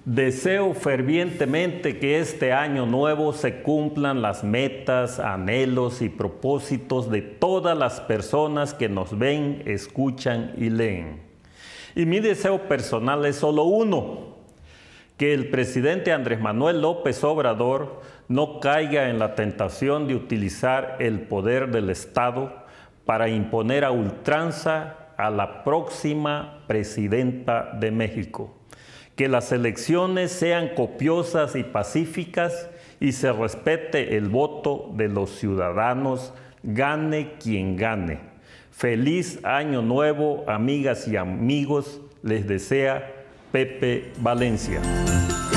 Deseo fervientemente que este año nuevo se cumplan las metas, anhelos y propósitos de todas las personas que nos ven, escuchan y leen. Y mi deseo personal es solo uno: que el presidente Andrés Manuel López Obrador no caiga en la tentación de utilizar el poder del Estado para imponer a ultranza a la próxima presidenta de México. Que las elecciones sean copiosas y pacíficas y se respete el voto de los ciudadanos, gane quien gane. Feliz Año Nuevo, amigas y amigos, les desea Pepe Valencia.